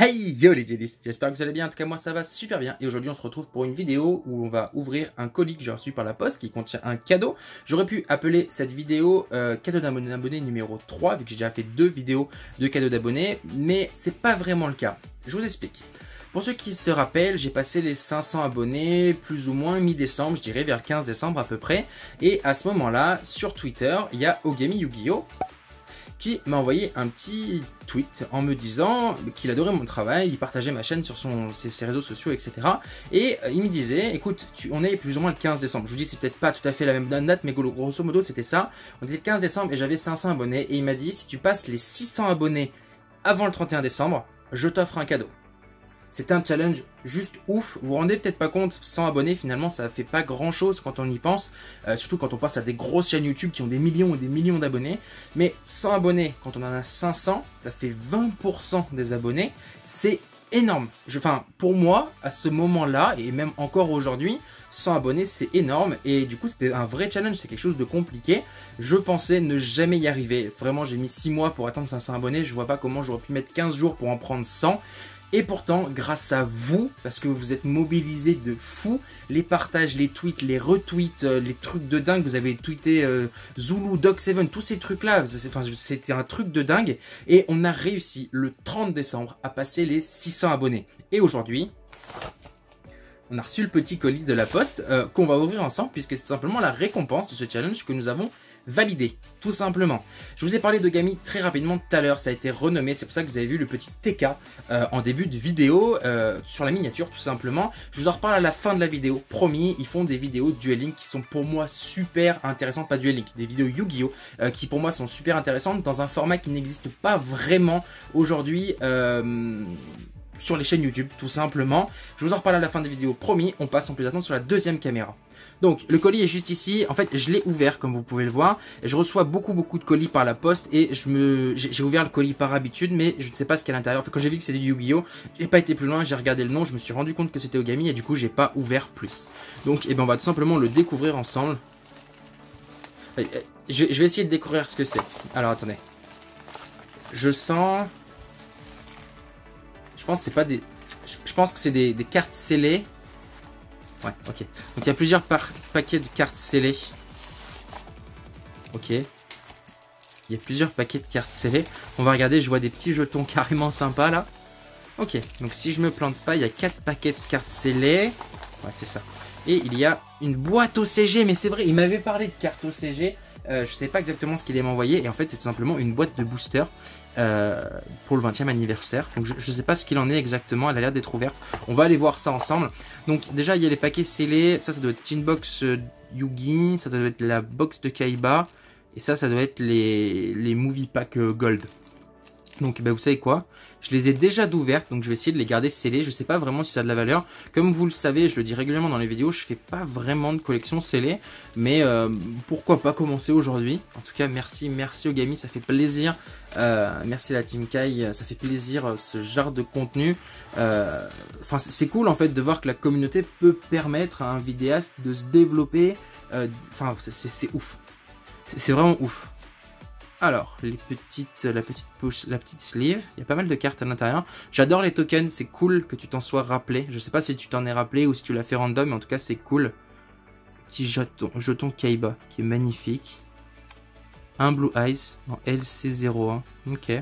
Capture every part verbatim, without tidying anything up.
Hey yo les jellies, j'espère que vous allez bien, en tout cas moi ça va super bien et aujourd'hui on se retrouve pour une vidéo où on va ouvrir un colis que j'ai reçu par la poste qui contient un cadeau. J'aurais pu appeler cette vidéo euh, cadeau d'abonné numéro trois vu que j'ai déjà fait deux vidéos de cadeaux d'abonnés, mais c'est pas vraiment le cas. Je vous explique. Pour ceux qui se rappellent, j'ai passé les cinq cents abonnés plus ou moins mi-décembre, je dirais vers le quinze décembre à peu près, et à ce moment-là sur Twitter il y a Ogami Yu-Gi-Oh! Qui m'a envoyé un petit tweet en me disant qu'il adorait mon travail, il partageait ma chaîne sur son, ses, ses réseaux sociaux, et cetera. Et euh, il me disait, écoute, tu, on est plus ou moins le quinze décembre. Je vous dis, c'est peut-être pas tout à fait la même date, mais grosso modo, c'était ça. On était le quinze décembre et j'avais cinq cents abonnés. Et il m'a dit, si tu passes les six cents abonnés avant le trente et un décembre, je t'offre un cadeau. C'était un challenge juste ouf. Vous vous rendez peut-être pas compte, cent abonnés finalement ça fait pas grand chose quand on y pense, euh, surtout quand on passe à des grosses chaînes YouTube qui ont des millions et des millions d'abonnés. Mais cent abonnés, quand on en a cinq cents, ça fait vingt pour cent des abonnés. C'est énorme. Je, enfin, pour moi, à ce moment-là, et même encore aujourd'hui, cent abonnés c'est énorme. Et du coup c'était un vrai challenge, c'est quelque chose de compliqué. Je pensais ne jamais y arriver. Vraiment j'ai mis six mois pour atteindre cinq cents abonnés. Je vois pas comment j'aurais pu mettre quinze jours pour en prendre cent. Et pourtant, grâce à vous, parce que vous êtes mobilisés de fou, les partages, les tweets, les retweets, euh, les trucs de dingue, vous avez tweeté euh, Zulu, Doc seven, tous ces trucs-là, enfin, c'était un truc de dingue. Et on a réussi le trente décembre à passer les six cents abonnés. Et aujourd'hui, on a reçu le petit colis de la poste euh, qu'on va ouvrir ensemble puisque c'est simplement la récompense de ce challenge que nous avons validé, tout simplement. Je vous ai parlé d'Ogami très rapidement tout à l'heure, ça a été renommé, c'est pour ça que vous avez vu le petit T K euh, en début de vidéo euh, sur la miniature tout simplement. Je vous en reparle à la fin de la vidéo, promis, ils font des vidéos Duel Link qui sont pour moi super intéressantes, pas Duel Link, des vidéos Yu-Gi-Oh euh, qui pour moi sont super intéressantes dans un format qui n'existe pas vraiment aujourd'hui. Euh... sur les chaînes YouTube, tout simplement. Je vous en reparle à la fin des vidéos, promis. On passe sans plus attendre sur la deuxième caméra. Donc, le colis est juste ici. En fait, je l'ai ouvert, comme vous pouvez le voir. Je reçois beaucoup, beaucoup de colis par la poste. Et je me, j'ai ouvert le colis par habitude, mais je ne sais pas ce qu'il y a à l'intérieur. En fait, quand j'ai vu que c'était du Yu-Gi-Oh! J'ai pas été plus loin, j'ai regardé le nom, je me suis rendu compte que c'était Ogami, et du coup, j'ai pas ouvert plus. Donc, eh ben, on va tout simplement le découvrir ensemble. Je vais essayer de découvrir ce que c'est. Alors, attendez. Je sens... Je pense que c'est pas des. Je pense que c'est des, des cartes scellées. Ouais, ok. Donc il y a plusieurs paquets de cartes scellées. Ok. Il y a plusieurs paquets de cartes scellées. On va regarder, je vois des petits jetons carrément sympas là. Ok. Donc si je me plante pas, il y a quatre paquets de cartes scellées. Ouais, c'est ça. Et il y a une boîte O C G, mais c'est vrai, il m'avait parlé de cartes O C G. Euh, je sais pas exactement ce qu'il allait m'envoyer. Et en fait, c'est tout simplement une boîte de booster. Euh, pour le vingtième anniversaire. Donc je ne sais pas ce qu'il en est exactement, elle a l'air d'être ouverte. On va aller voir ça ensemble. Donc déjà il y a les paquets scellés, ça ça doit être Tin Box euh, Yugi, ça, ça doit être la box de Kaiba, et ça ça doit être les, les Movie Pack euh, Gold. Donc bah, vous savez quoi, je les ai déjà d'ouvertes, donc je vais essayer de les garder scellés. Je sais pas vraiment si ça a de la valeur. Comme vous le savez, je le dis régulièrement dans les vidéos, je fais pas vraiment de collection scellée. Mais euh, pourquoi pas commencer aujourd'hui. En tout cas, merci, merci Ogami, ça fait plaisir. Euh, merci à la Team Kai, ça fait plaisir ce genre de contenu. Euh, enfin, c'est cool en fait de voir que la communauté peut permettre à un vidéaste de se développer. Euh, enfin, c'est ouf. C'est vraiment ouf. Alors, les petites, la petite poche, la petite sleeve, il y a pas mal de cartes à l'intérieur. J'adore les tokens, c'est cool que tu t'en sois rappelé. Je sais pas si tu t'en es rappelé ou si tu l'as fait random, mais en tout cas c'est cool. Petit jeton, jeton Kaiba qui est magnifique. Un Blue Eyes en L C zéro un, ok.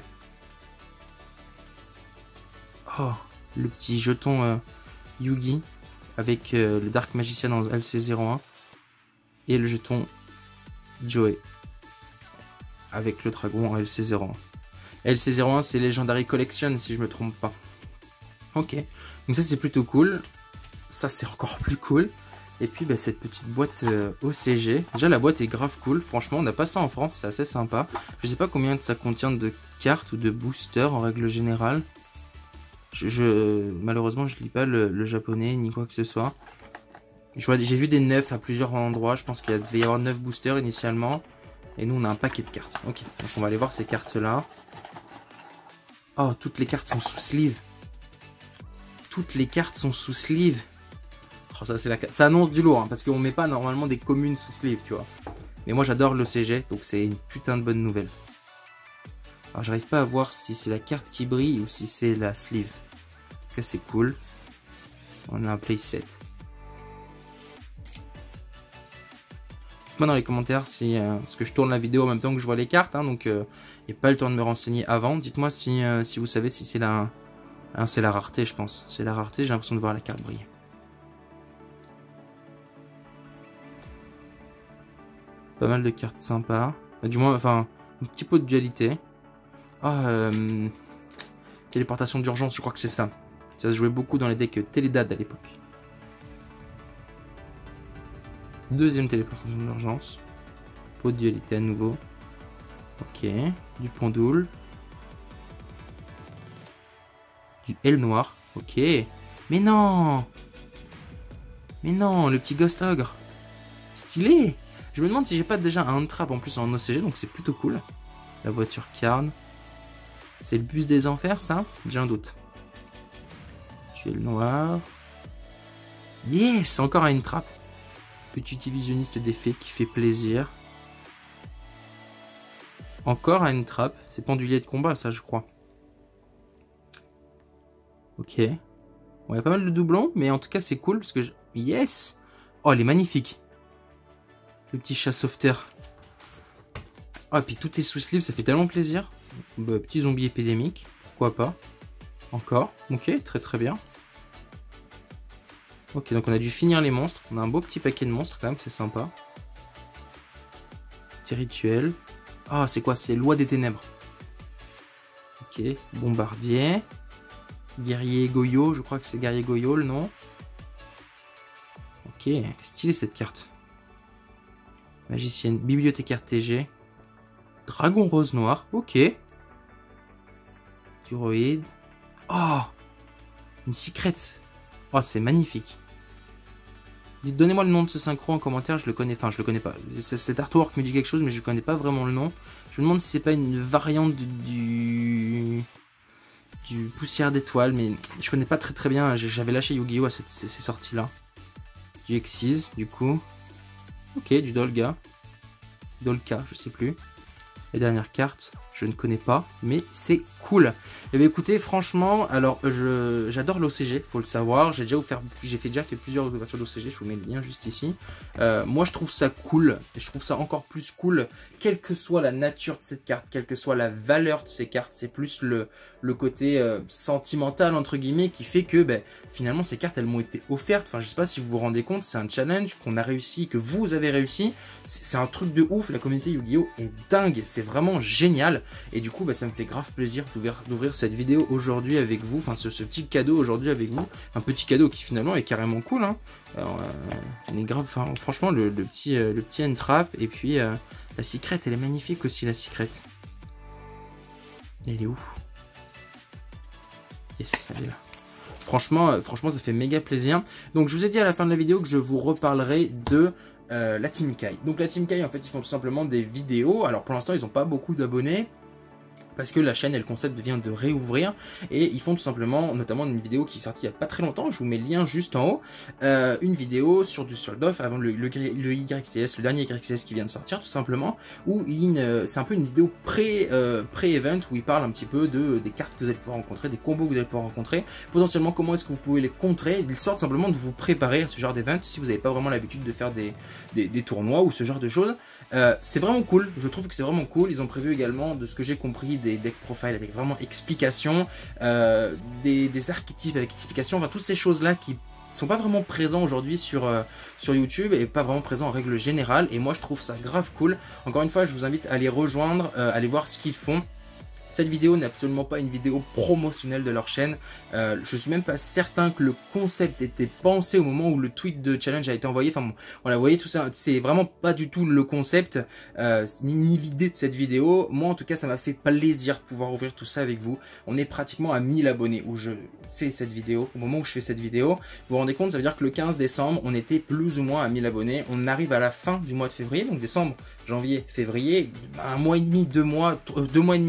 Oh, le petit jeton euh, Yugi avec euh, le Dark Magician en L C zéro un. Et le jeton Joey avec le dragon en L C zéro un. L C zéro un c'est Legendary Collection si je me trompe pas. Ok, donc ça c'est plutôt cool. Ça c'est encore plus cool. Et puis bah, cette petite boîte euh, O C G. Déjà la boîte est grave cool, franchement on n'a pas ça en France, c'est assez sympa. Je sais pas combien ça contient de cartes ou de boosters en règle générale. Je, je malheureusement je lis pas le, le japonais ni quoi que ce soit. J'ai vu des neufs à plusieurs endroits, je pense qu'il devait y avoir neuf boosters initialement. Et nous on a un paquet de cartes. Ok, donc on va aller voir ces cartes là. Oh, toutes les cartes sont sous sleeve. Toutes les cartes sont sous sleeve. Oh, ça, la... ça annonce du lourd, hein, parce qu'on met pas normalement des communes sous sleeve, tu vois. Mais moi j'adore l'O C G, donc c'est une putain de bonne nouvelle. Alors j'arrive pas à voir si c'est la carte qui brille ou si c'est la sleeve. cas, c'est cool. On a un playset. Moi dans les commentaires si euh, parce que je tourne la vidéo en même temps que je vois les cartes, hein, donc il euh, n'y a pas le temps de me renseigner avant. Dites-moi si, euh, si vous savez si c'est la hein, c'est la rareté, je pense. C'est la rareté, j'ai l'impression de voir la carte briller. Pas mal de cartes sympas. Du moins, enfin, un petit peu de dualité. Ah, euh, téléportation d'urgence, je crois que c'est ça. Ça se jouait beaucoup dans les decks Télédad à l'époque. Deuxième téléportation d'urgence. Pot de dualité à nouveau. Ok. Du pendoule. Du L noir. Ok. Mais non! Mais non, le petit Ghost Ogre. Stylé! Je me demande si j'ai pas déjà un trap en plus en O C G, donc c'est plutôt cool. La voiture Carn. C'est le bus des enfers, ça? J'ai un doute. Tu es le noir. Yes! Encore une trappe. Petit illusionniste des fées qui fait plaisir. Encore une trappe. C'est pendulier de combat, ça, je crois. Ok. Bon, il y a pas mal de doublons, mais en tout cas, c'est cool parce que je... Yes! Oh, elle est magnifique. Le petit chat sauveteur. Ah, oh, puis tout est sous sleeve, ça fait tellement plaisir. Bah, petit zombie épidémique. Pourquoi pas? Encore. Ok, très très bien. Ok, donc on a dû finir les monstres. On a un beau petit paquet de monstres quand même, c'est sympa. Petit rituel. Ah, c'est quoi? C'est Loi des Ténèbres. Ok, bombardier. Guerrier Goyo, je crois que c'est Guerrier Goyo le nom. Ok, stylé cette carte. Magicienne, bibliothécaire T G. Dragon rose noir, ok. Duroïde. Oh, une secrète. Oh, c'est magnifique. Dites, donnez-moi le nom de ce synchro en commentaire, je le connais, enfin je le connais pas. Cet artwork me dit quelque chose, mais je connais pas vraiment le nom. Je me demande si c'est pas une variante du, du, du poussière d'étoile, mais je connais pas très très bien. J'avais lâché Yu-Gi-Oh à cette, ces, ces sorties-là. Du Xyz, du coup. Ok, du Dolga. Dolka, je sais plus. La dernière carte, je ne connais pas, mais c'est cool. Et bien écoutez, franchement, alors j'adore l'O C G, faut le savoir. J'ai déjà offert, j'ai fait déjà fait plusieurs ouvertures d'O C G, je vous mets le lien juste ici. Euh, moi je trouve ça cool, et je trouve ça encore plus cool, quelle que soit la nature de cette carte, quelle que soit la valeur de ces cartes, c'est plus le, le côté euh, sentimental entre guillemets qui fait que ben, finalement ces cartes elles m'ont été offertes. Enfin je sais pas si vous vous rendez compte, c'est un challenge qu'on a réussi, que vous avez réussi. C'est un truc de ouf, la communauté Yu-Gi-Oh est dingue, c'est vraiment génial. Et du coup bah, ça me fait grave plaisir d'ouvrir cette vidéo aujourd'hui avec vous, enfin ce, ce petit cadeau aujourd'hui avec vous, un petit cadeau qui finalement est carrément cool, hein. Alors, euh, on est grave, enfin, franchement le, le petit euh, le petit N-Trap, et puis euh, la secrète elle est magnifique aussi, la secrète. Elle est où? Yes, elle est là. Franchement, euh, franchement ça fait méga plaisir. Donc je vous ai dit à la fin de la vidéo que je vous reparlerai de euh, la Team Kai. Donc la Team Kai en fait ils font tout simplement des vidéos. Alors pour l'instant ils n'ont pas beaucoup d'abonnés, parce que la chaîne et le concept vient de réouvrir, et ils font tout simplement, notamment une vidéo qui est sortie il n'y a pas très longtemps, je vous mets le lien juste en haut, euh, une vidéo sur du sold off avant le, le, le Y C S, le dernier Y C S qui vient de sortir tout simplement, où c'est un peu une vidéo pré, euh, pré-event où il parle un petit peu de, des cartes que vous allez pouvoir rencontrer, des combos que vous allez pouvoir rencontrer, potentiellement comment est-ce que vous pouvez les contrer, l'histoire tout simplement de vous préparer à ce genre d'event si vous n'avez pas vraiment l'habitude de faire des, des, des tournois ou ce genre de choses. Euh, c'est vraiment cool, je trouve que c'est vraiment cool. Ils ont prévu également, de ce que j'ai compris, des deck profiles avec vraiment explication, euh, des, des archétypes avec explication, enfin toutes ces choses là qui sont pas vraiment présents aujourd'hui sur, euh, sur YouTube, et pas vraiment présents en règle générale, et moi je trouve ça grave cool. Encore une fois je vous invite à les rejoindre, euh, à aller voir ce qu'ils font. Cette vidéo n'est absolument pas une vidéo promotionnelle de leur chaîne. Euh, je suis même pas certain que le concept était pensé au moment où le tweet de challenge a été envoyé. Enfin bon, voilà, vous voyez tout ça, c'est vraiment pas du tout le concept, euh, ni, ni l'idée de cette vidéo. Moi en tout cas ça m'a fait plaisir de pouvoir ouvrir tout ça avec vous. On est pratiquement à mille abonnés où je fais cette vidéo. Au moment où je fais cette vidéo, vous vous rendez compte, ça veut dire que le quinze décembre, on était plus ou moins à mille abonnés. On arrive à la fin du mois de février, donc décembre, janvier, février, un mois et demi, deux mois, deux mois et demi, trois mois,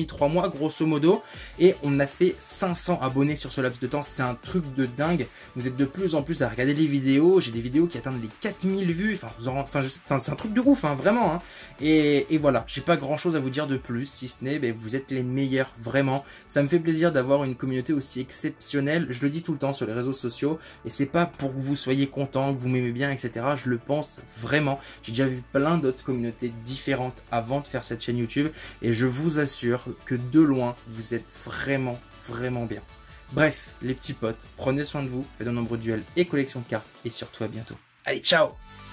grosso modo, et on a fait cinq cents abonnés sur ce laps de temps. C'est un truc de dingue. Vous êtes de plus en plus à regarder les vidéos. J'ai des vidéos qui atteignent les quatre mille vues. Enfin, vous en, enfin, je, enfin c'est un truc de ouf, hein, vraiment. Hein. Et, et voilà, j'ai pas grand chose à vous dire de plus, si ce n'est, ben, vous êtes les meilleurs, vraiment. Ça me fait plaisir d'avoir une communauté aussi exceptionnelle. Je le dis tout le temps sur les réseaux sociaux, et c'est pas pour que vous soyez contents, que vous m'aimez bien, et cetera. Je le pense vraiment. J'ai déjà vu plein d'autres communautés différentes avant de faire cette chaîne YouTube, et je vous assure que de loin, vous êtes vraiment, vraiment bien. Bref, les petits potes, prenez soin de vous, faites de nombreux duels et collections de cartes, et surtout à bientôt. Allez, ciao!